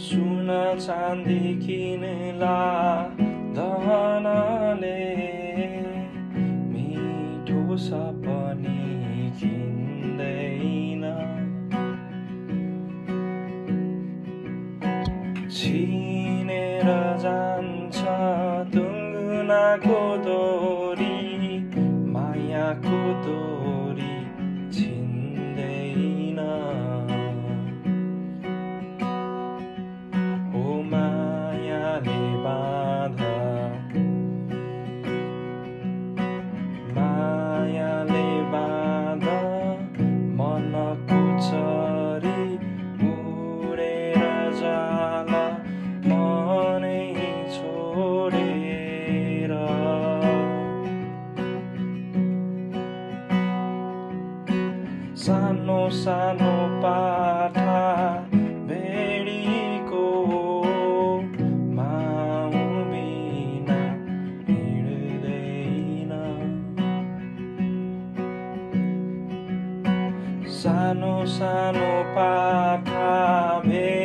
सुना चाँदी किनला धनले मिठो सपनी किन्दैन छिनेर जान्छ तुङ्गुनाको डोरी मायाको डोरी छिन्दैन ओ मायाले बाँध मनको चरी उडेर जाला मनै छोडेर सानो सानो पाठा भेडीको माउ बिना हिँड्दैन सानो सानो पाठा